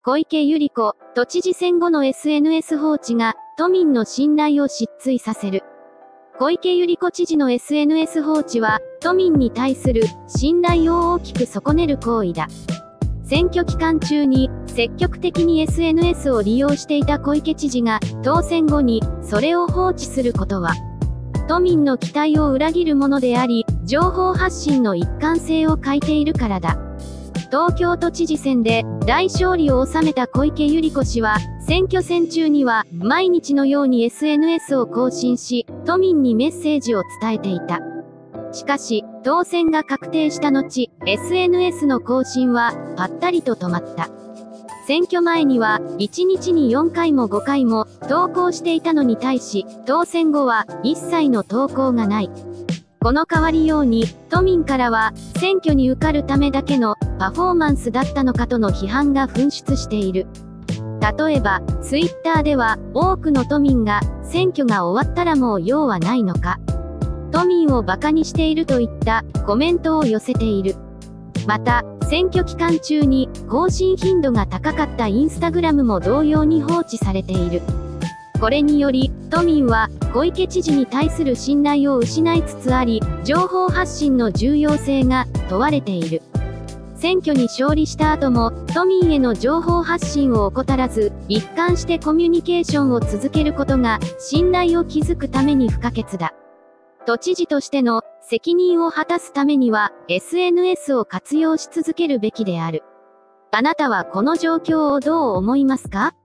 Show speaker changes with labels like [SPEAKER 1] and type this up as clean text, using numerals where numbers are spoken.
[SPEAKER 1] 小池百合子、都知事選後の SNS 放置が都民の信頼を失墜させる。小池百合子知事の SNS 放置は、都民に対する信頼を大きく損ねる行為だ。選挙期間中に積極的に SNS を利用していた小池知事が当選後にそれを放置することは、都民の期待を裏切るものであり、情報発信の一貫性を欠いているからだ。東京都知事選で大勝利を収めた小池百合子氏は、選挙戦中には毎日のように SNS を更新し、都民にメッセージを伝えていた。しかし、当選が確定した後、SNS の更新はぱったりと止まった。選挙前には1日に4回も5回も投稿していたのに対し、当選後は一切の投稿がない。この変わりように、都民からは選挙に受かるためだけのパフォーマンスだったのかとの批判が噴出している。例えば、ツイッターでは多くの都民が選挙が終わったらもう用はないのか。都民を馬鹿にしているといったコメントを寄せている。また、選挙期間中に更新頻度が高かったインスタグラムも同様に放置されている。これにより、都民は小池知事に対する信頼を失いつつあり、情報発信の重要性が問われている。選挙に勝利した後も、都民への情報発信を怠らず、一貫してコミュニケーションを続けることが、信頼を築くために不可欠だ。都知事としての責任を果たすためには、SNS を活用し続けるべきである。あなたはこの状況をどう思いますか？